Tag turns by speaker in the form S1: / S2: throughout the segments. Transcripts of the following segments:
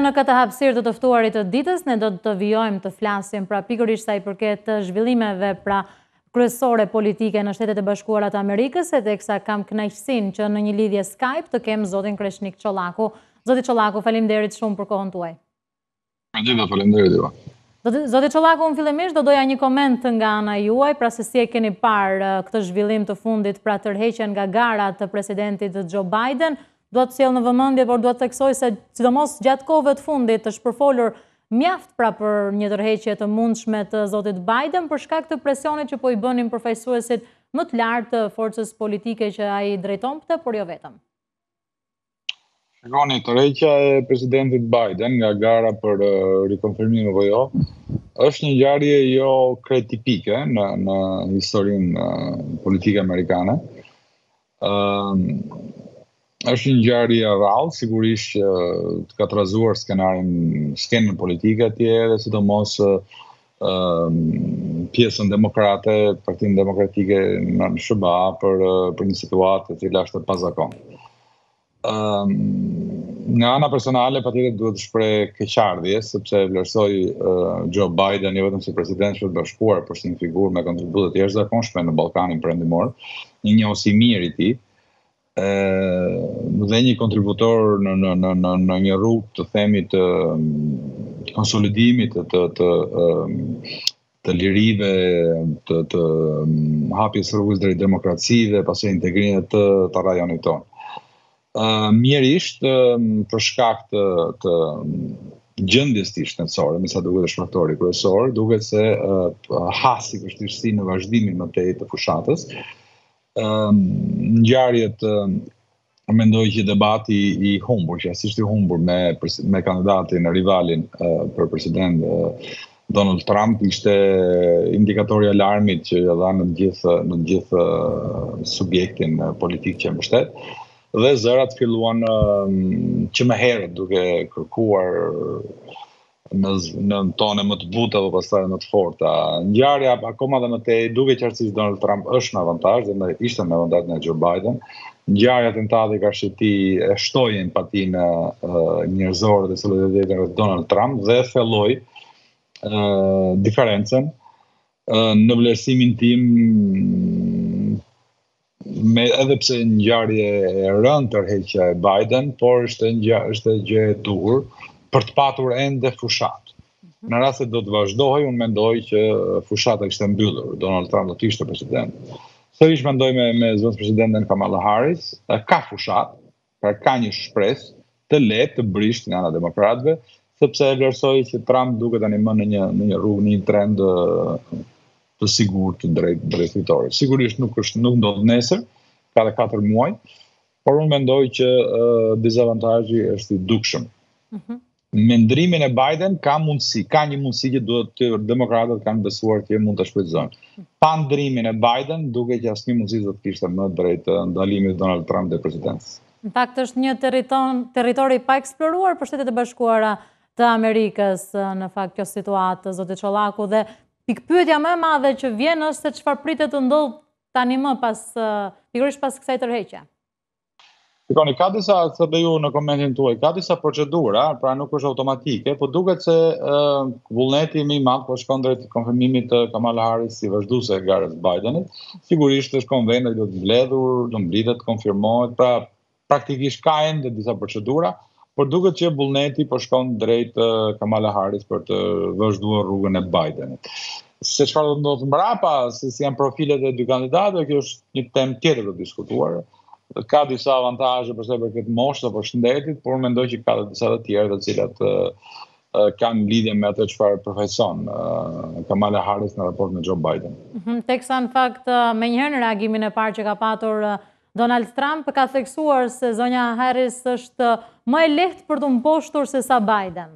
S1: në këtë hapësirë të ftuarit të ditës, ne do të vijojmë të flasim pra pikërisht sa i përket të zhvillimeve pra kryesore politike në Shtetet e Bashkuara të Amerikës, e teksa kam kënaqësinë që në një lidhje Skype të kem zotin Kreshnik Çollaku. Zoti Çollaku, faleminderit shumë për kohën tuaj.
S2: Faleminderit juve.
S1: Zoti Çollaku, unë fillimisht do doja një koment nga ana juaj, pra se si e keni parë këtë zhvillim të fundit pra tërheqjen nga gara të presidentit Joe Biden. Do të sjell në vëmendje, por do të theksoj se sidomos gjatë kohëve të fundit është përfolur mjaft pra për një tërheqje të mundshme të zotit Biden për shkak të presionit që po i bënin përfaqësuesit më të lartë të forcës politike që ai drejtonte, por jo vetëm.
S2: Shikoni, tërheqja e presidentit Biden nga gara për rikonfirmim apo jo, është një ngjarje jo krejt tipike në historinë politike amerikane. Është një ngjarje e rrallë, sigurisht që të ka trazuar skenën politike atje dhe sidomos pjesën demokrate, Partinë Demokratike në SBA për një situatë e cila është e pazakonshme. Nga ana personale patjetër duhet të shpreh keqardhje sepse vlerësoj Joe Biden jo vetëm si president i Shtetit Bashkuar, por si një figurë me kontribute të jashtëzakonshme në Ballkanin Perëndimor, një njohës i mirë i tij, dhe një kontributor në një rrugë të themi të konsolidimit të lirive, të hapjes rrugës drejt demokracisë, pastaj integrimit të rajonit tonë. Mjerisht për shkak të gjendjes tij shëndetësore, me sa duket është faktori kryesor, duket se hasi vështirësi në vazhdimin më tej të fushatës. Ngjarjet mendoj që debati i humbur, që ashtu i humbur me kandidatin, rivalin për president Donald Trump ishte indikatori i alarmit që dha në të gjithë subjektin politik që mbështet. Dhe zërat filluan që më herët duke kërkuar në tone më të buta apo pastaj më të forta. Ngjarja akoma dhe më tej duke qartësisht Donald Trump është në avantazh dhe ishte në avantazh në Joe Biden. Ngjarja tentati ka shëti e shtoi empatinë njerëzore dhe solidaritetin rreth Donald Trump dhe thelloi diferencën në vlerësimin tim edhe pse ngjarje e rëndë tërheqja e Biden, por është gjë e duhur për të patur ende fushatë. Në rast se do të vazhdojë, unë mendoj që fushata ishte mbyllur, Donald Trump do të ishte president. Sërish mendoj me zotë presidenten Kamala Harris, ka fushatë, pra ka një shpresë të lehtë të brisht nga ana demokratëve, sepse e vlerësoj që Trump duket tani më në një rrugë, në një trend të sigurt drejt fitorit. Sigurisht nuk ndodh nesër, ka dhe 4 muaj, por unë mendoj që dezavantazhi është i dukshëm. Me ndrimin e Biden ka një mundësi që demokratët kanë besuar që mund të shfrytëzojnë. Pa ndrimin e Biden, duke që asnjë mundësi do të kishte më drejt ndalimit Donald Trump dhe presidencës.
S1: Në fakt është një territori pa eksploruar për Shtetet e Bashkuara të Amerikës në fakt kjo situatë, zoti Çollaku, dhe pikpyetja më e madhe që vjen është se çfarë pritet të ndodh tani më pikërisht pas kësaj tërheqje.
S2: Shikoni, ka disa, thënë ju në komentin tuaj, ka disa procedura, pra nuk është automatike, po duket se vullneti më i madh po shkon drejt konfirmimit të Kamala Harris si vazhduese e garës Bidenit. Sigurisht është konvendi do të vledhur, do mblitet, konfirmohet, pra praktikisht ka ende disa procedura, por duket që vullneti po shkon drejt Kamala Harris për të vazhduar rrugën e Bidenit. Se çfarë do të ndodhë mbrapa, se si janë profilet e dy kandidatëve, kjo është një temë tjetër të diskutuar. Ka disa avantazhe përse për këtë moshë apo shëndetit, por mendoj që ka disa të tjera të cilat kanë lidhje me atë çfarë përfaqëson Kamala Harris në raport me Joe Biden.
S1: Teksa në fakt menjëherë në reagimin e parë që ka patur Donald Trump ka theksuar se zonja Harris është më e lehtë për të mposhtur se sa Biden.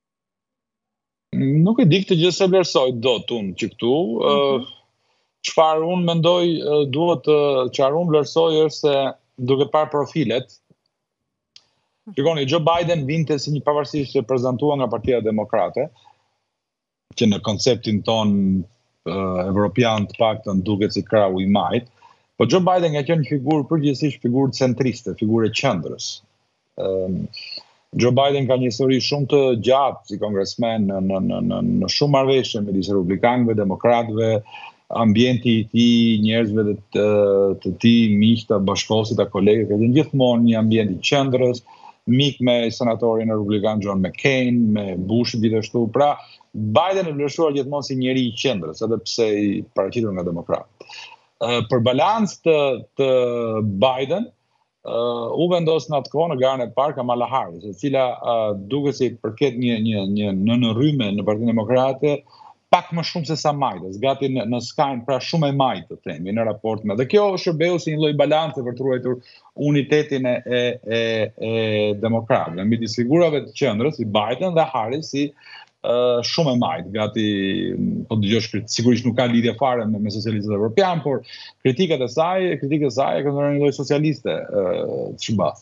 S2: Nuk e di këtë gjë se vlerësoj dot unë që këtu. Çfarë unë mendoj çfarë unë vlerësoj është se duke parë profilet, shikoni, Joe Biden vinte si një pavarësisht që prezantua nga Partia Demokrate, që në konceptin ton evropian të paktën duket si krau i majt, po Joe Biden ka qenë figurë përgjithsisht figurë centriste, figurë e qendrës. Joe Biden ka një histori shumë të gjatë si kongresmen në shumë marrëveshje midis republikanëve, demokratëve, ambienti i tij, njerëzve të tij, miqtë, bashkëkohësit, kolegë, ka qenë gjithmonë një ambient i qendrës, mik me senatorin republikan John McCain, me Bush gjithashtu. Pra, Biden e vlerësuar gjithmonë si njeri i qendrës, edhe pse i paraqitur nga demokratë. Për balancë të Biden, u vendos në atë kohë në garën e parë Kamala Harris, e cila duket si përket një nënrrymë në Partinë Demokrate pak më shumë se sa majtës, gati në skajnë, pra shumë e majtë të themi në raport me. Dhe kjo shërbeu si një lloj balance për të ruajtur unitetin e demokratëve, midis figurave të qendrës si Biden dhe Harris si shumë e majtë, gati, po dëgjosh, sigurisht nuk ka lidhje fare me socialistët evropian, por kritikat e saj e kanë një lloj socialiste të shërbas.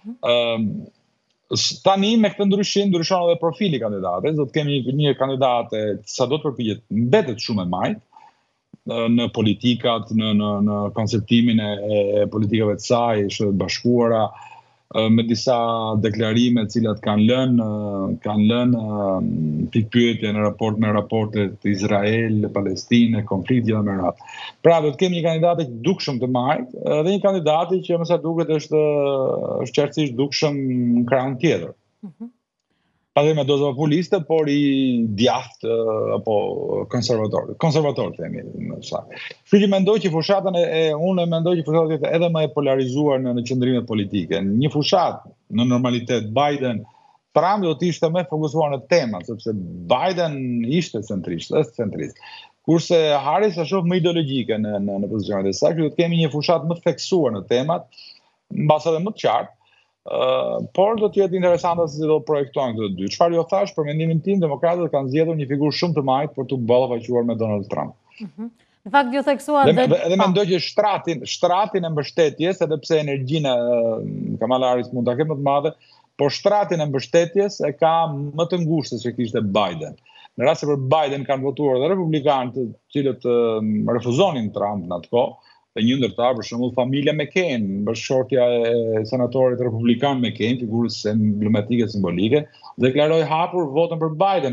S2: Tani me këtë ndryshon edhe profili i kandidates, do të kemi një kandidate sa do të përpiqet mbetet shumë e majtë në politikat, në konceptimin e politikave të saj, Shtetet Bashkuara, me disa deklarime të cilat kanë lënë pikpyetje në raport me raportet të Izrael, Palestinë, konflikti dhe me radhë. Pra, do të kemi një kandidatë që dukshëm të majtë dhe një kandidatë që më sa duket është qartësisht dukshëm në krahun tjetër. Padhe me dozë populiste, por i djathtë apo konservator themi në saj. Kështu që mendoj që fushatën unë mendoj që fushatën është edhe më e polarizuar në qëndrimet politike. Një fushatë në normalitet Biden, Trump do të ishte më fokusuar në temat, sepse Biden ishte centrist. Kurse Harris është shumë më ideologjike në pozicionet e saj, do të kemi një fushatë më të theksuar në temat, mbas edhe më të qartë. Por do të jetë interesante se si do projektojnë këto dy. Çfarë jo thash, për mendimin tim, demokratët kanë zgjedhur një figurë shumë të majtë për të ballafaqur me Donald Trump.
S1: Në fakt ju theksuat
S2: dhe mendoj që shtratin e mbështetjes, edhe pse energjinë Kamala Harris mund ta ketë më të madhe, por shtratin e mbështetjes e ka më të ngushtë se kishte Biden. Në rast se për Biden kanë votuar dhe republikanët, të cilët refuzonin Trump në atë kohë, dhe një ndërtar, për shembull familja McCain, bashkëshortja e senatorit republikan McCain, figurës emblematike simbolike, deklaroi hapur votën për Biden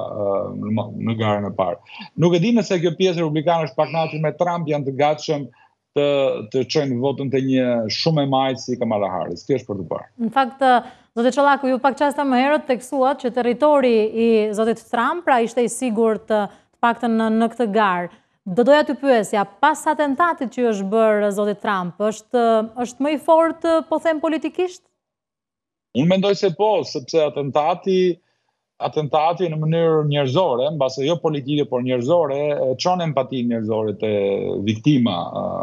S2: në garën e parë. Nuk e di nëse kjo pjesë republikane është pak kënaqur me Trump, janë të gatshëm të çojnë votën te një shumë e majtë si Kamala Harris. Kjo është për të parë.
S1: Në fakt, zotë Çollaku, ju pak çasta më herët theksuat që territori i zotit Trump pra ishte i sigurt të paktën në këtë garë. Do doja të pyesja, pas atentatit që është bërë zoti Trump, është më i fortë, po them politikisht?
S2: Unë mendoj se po, sepse atentati në mënyrë njerëzore, mbase jo politike, por njerëzore, çon empatinë njerëzore te viktima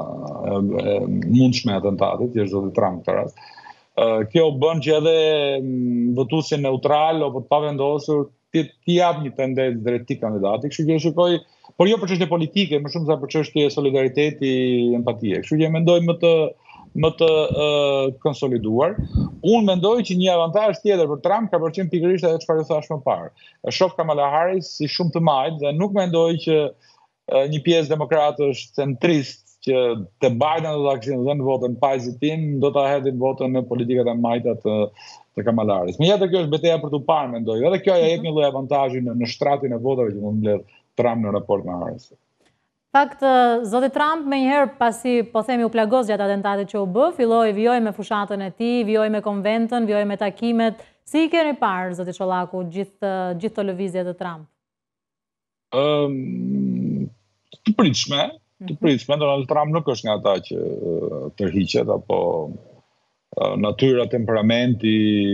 S2: mundshme e atentatit, që është zoti Trump këtë rast. Kjo bën që edhe votuesi neutral apo të pavendosur të jap një tendencë drejt këtij kandidati, kështu që shikoj, por jo për çështje politike, më shumë sa për çështje solidariteti, empatie. Kështu që mendoj më të konsoliduar. Unë mendoj që një avantazh tjetër për Trump ka përqen pikërisht edhe çfarë thash më parë. E shoh Kamala Harris si shumë të majtë dhe nuk mendoj që një pjesë demokratësh centrist që te Biden do ta kishin dhënë votën pa hezitim, do ta hedhin votën në politikat e majta të Kamala Harris. Megjithatë kjo është betejë për tu parë, mendoj. Edhe kjo ja jep një lloj avantazhi në shtratin e votave që mund mbledh Trump në raport me Harris.
S1: Fakt, zoti Trump me njëherë pasi, po themi, u plagos gjatë atentatit që u bë, vjoj me fushatën e tij, vjoj me konventën, vjoj me takimet. Si i keni parë, zoti Çollaku, gjithë të lëvizjet e Trump?
S2: Të pritshme. Donald Trump nuk është nga ata që tërhiqet, apo natyra, temperamenti,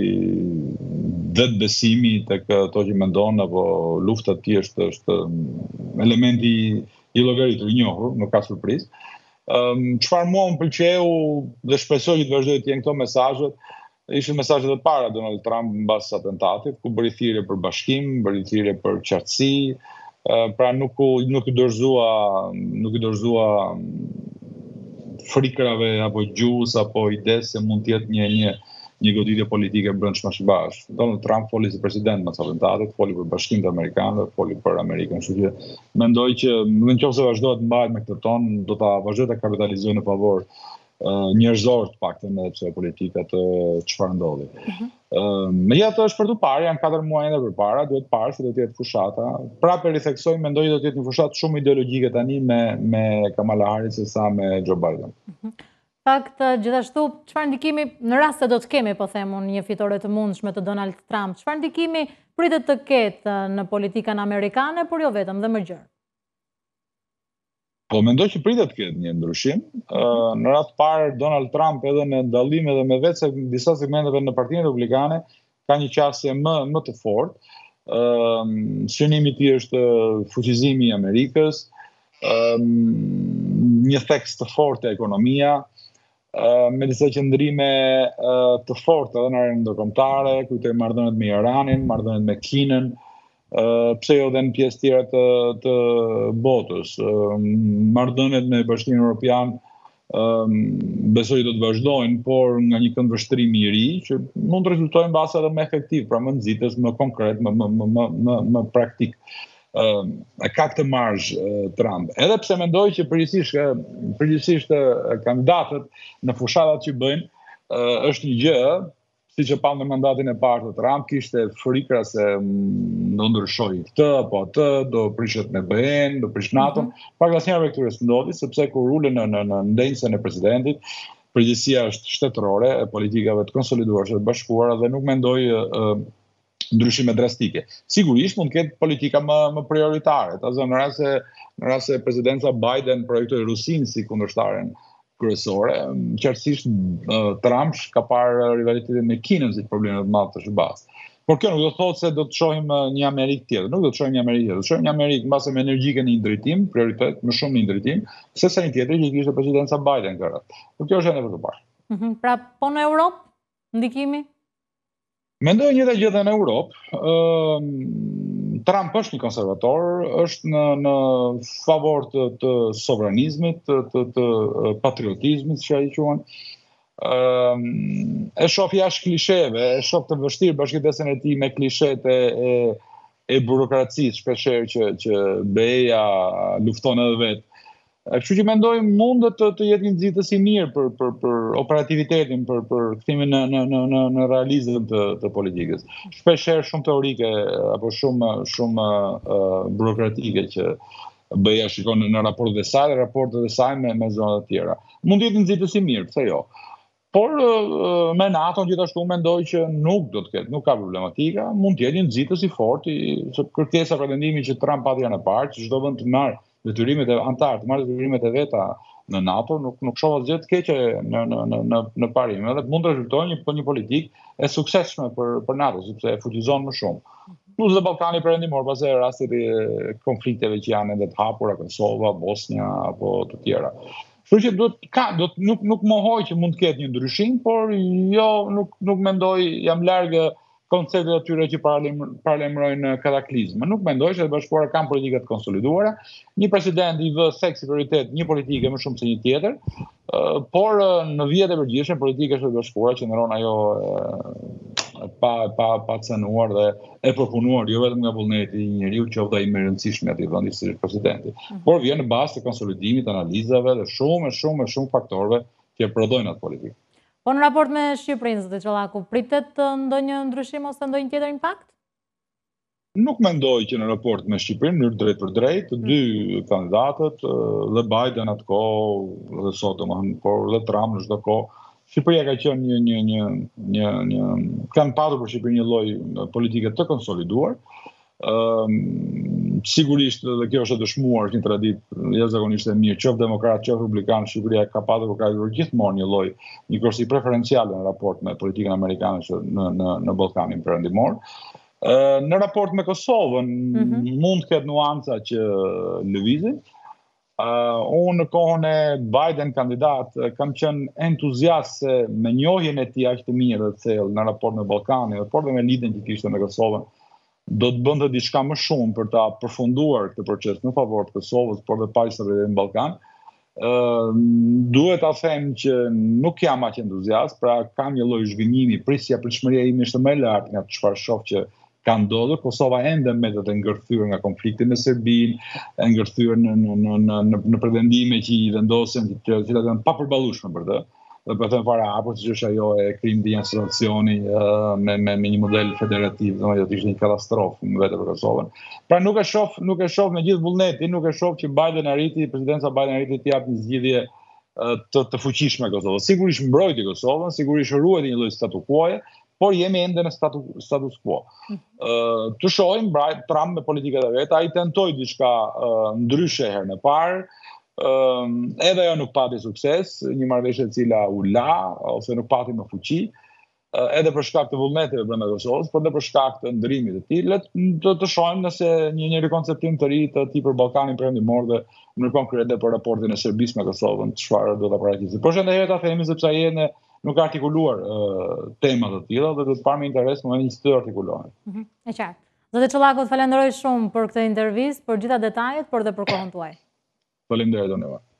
S2: vetbesimi tek ato që mendon, apo lufta e tij është elementi i llogaritur, i njohur, nuk ka surprizë. Çfarë mua më pëlqeu dhe shpresoj që të vazhdojë të jenë këto mesazhet, ishin mesazhet e para Donald Trump mbas atentatit, ku bëri thirrje për bashkim, bëri thirrje për qartësi, pra nuk i dorëzua frikrave apo gjuhës apo idesë se mund të jetë një goditje politike brendshme së bashku. Donald Trump foli si president mbas atentatit, foli për bashkimin të amerikanëve, foli për Amerikën, kështu që mendoj që nëse vazhdohet të mbahet me këtë ton, do ta vazhdoj ta kapitalizojë në favor njerëzor të paktën edhe pse politika të çfarë ndodhi. Megjithatë është për të parë, janë 4 muaj edhe përpara, duhet parë se do të jetë fushata. Prapë ritheksoj, mendoj do të jetë një fushatë shumë ideologjike tani me Kamala Harris se sa me Joe Biden.
S1: Fakt, gjithashtu, çfarë ndikimi, në rast se do të kemi, po them unë, një fitore të mundshme të Donald Trump, çfarë ndikimi pritet të ketë në politikën amerikane, por jo vetëm dhe më gjërë?
S2: Po mendoj që pritet të ketë një ndryshim. Në rast parë Donald Trump edhe në dallim edhe me vetë se disa segmenteve në Partinë Republikane ka një qasje më të fortë. Synimi i tij është fuqizimi i Amerikës, një theks të fortë e ekonomia, me disa qëndrime të fortë edhe në arenën ndërkombëtare, kujtoj marrëdhëniet me Iranin, marrëdhëniet me Kinën, pse jo dhe në pjesë tjera të botës. Marrëdhëniet me Bashkimin Evropian besoj do të vazhdojnë, por nga një këndvështrim i ri që mund të rezultojnë mbase edhe më efektiv, pra më nxitës, më konkret, më praktik. Ka këtë marzh Trump. Edhe pse mendoj që përgjithsisht kandidatët në fushatat që bëjnë është një gjë, siç e pam në mandatin e parë të Trump, kishte frikra se do ndryshojë këtë apo atë, do prishet me BE-n, do prish NATO. Pak asnjëherë këtyre s'ndodhi, sepse kur ulen në ndenjësen e presidentit, përgjegjësia është shtetërore e politikave të konsoliduara të bashkuara dhe nuk mendoj ndryshime drastike. Sigurisht mund të ketë politika më prioritare. Në rast se presidenca Biden projektoi Rusinë si kundërshtaren kryesore, qartësisht Trump ka parë rivalitetin me Kinën si probleme të mëdha të shërbas. Por kjo nuk do të thotë se do të shohim një Amerikë tjetër. Nuk do të shohim një Amerikë tjetër. Do të shohim një Amerikë mbase me energjike në një drejtim, prioritet më shumë në një drejtim, se sa një tjetër që kishte presidenca Biden kërat. Por kjo është ende për të parë.
S1: Pra, po në Europë, ndikimi?
S2: Mendoj një gjë edhe në Europë. Trump është një konservator, është në favor të sovranizmit, të patriotizmit, që ai quhen. E shoh jashtë klisheve, e shoh të vështirë bashkëdesën e tij me klishet e burokracisë, shpeshherë që BE-ja lufton edhe vetë. Kështu që mendoj mund të jetë një nxitës i mirë për operativitetin, për kthimin në realizëm të politikës. Shpeshherë shumë teorike apo shumë burokratike që BE-ja shikon në raportet e saj me zona të tjera. Mund të jetë një nxitës i mirë, pse jo? Por me NATO gjithashtu mendoj që nuk do të ketë, nuk ka problematika, mund të jetë një nxitës i fortë, kërkesa pretendimi që Trump pati janë e parë, që çdo vend të marrë detyrimet e antarë, të marrë detyrimet e veta në NATO, nuk shoh asgjë të keqe në parim. Edhe mund të rezultojë një politikë e suksesshme për NATO, sepse e fuqizon më shumë. Plus dhe Ballkani perëndimor, pas rastit e konflikteve që janë edhe të hapura, Kosova, Bosnia apo të tjera. Kështu që nuk mohoj që mund të ketë një ndryshim, por jo, nuk mendoj, jam larg konceptet atyre që paralajmërojnë kataklizme. Nuk mendoj se bashkuara kanë politika të konsoliduara. Një president i vë seks si prioritet një politike më shumë se një tjetër, por në vijat e përgjithshme politika e bashkuara qëndron ajo pa cënuar dhe e përpunuar jo vetëm nga vullneti i njeriu, qoftë ai më i rëndësishëm aty vendi si presidenti, por vjen në bazë të konsolidimit, analizave dhe shumë faktorëve që prodhojnë atë politikë.
S1: Po në raport me Shqipërinë, zoti Çollaku, pritet ndonjë ndryshim ose ndonjë tjetër impakt?
S2: Nuk mendoj që në raport me Shqipërinë, në drejt për drejt, të dy kandidatët, dhe Biden atë kohë, dhe sot por dhe Trump në çdo kohë, Shqipëria ka qenë kanë patur për Shqipërinë një lloj politike të konsoliduar. Sigurisht dhe kjo është e dëshmuar një traditë jashtëzakonisht e mirë, qoftë demokrat, qoftë republikan, Shqipëria ka patur gjithmonë një kursi preferenciale në raport me politikën amerikane në Ballkanin perëndimor. Në raport me Kosovën mund të ketë nuanca që lëvizin. Unë në kohën e Biden kandidat kam qenë entuziast se me njohjen e tij aq të mirë dhe thellë në raport me Ballkanin, por dhe me lidhjen që kishte me Kosovën, do të bënte diçka më shumë për ta përfunduar këtë proces në favor të Kosovës, por dhe paqësisë në Ballkan. Duhet ta them që nuk jam aq entuziast, pra kam një lloj zhgënjimi, prisja pritshmëria ime është më e lartë nga çfarë shoh që ka ndodhur. Kosova ende mbetet e ngërthyer nga konflikti me Serbinë, e ngërthyer në pretendime që i vendosen, të cilat janë papërballueshme për të. Dhe për të fare hapur, siç është ajo e krim dhe instalacioni me një model federativ, do të ishte një katastrofë në vetë për Kosovën. Pra nuk e shoh me gjithë vullnetin, nuk e shoh që presidenca Biden arriti të japë një zgjidhje të fuqishme Kosovës. Sigurisht mbrojti Kosovën, sigurisht ruajti një lloj statu quo-je, por jemi ende në status quo. Të shohim Trump me politikat e vet, ai tentoi diçka ndryshe herën e parë. Edhe ajo nuk pati sukses, një marrëveshje e cila u la ose nuk pati më fuqi, edhe për shkak të vullneteve brenda Kosovës, por edhe për shkak të ndërimit të tij. Le të shohim nëse një rikonceptim të ri të tij për Ballkanin Perëndimor dhe në konkret për raportin e Serbisë me Kosovën, çfarë do ta paraqisë. Por shëndet ta themi sepse ai nuk ka artikuluar tema të tilla dhe do të parë me interes në momentin që të artikulohen.
S1: E qartë. Zotë Çollaku, falenderoj shumë për këtë intervistë, për gjitha detajet, por dhe për kohën tuaj.
S2: Faleminderit, Doneva.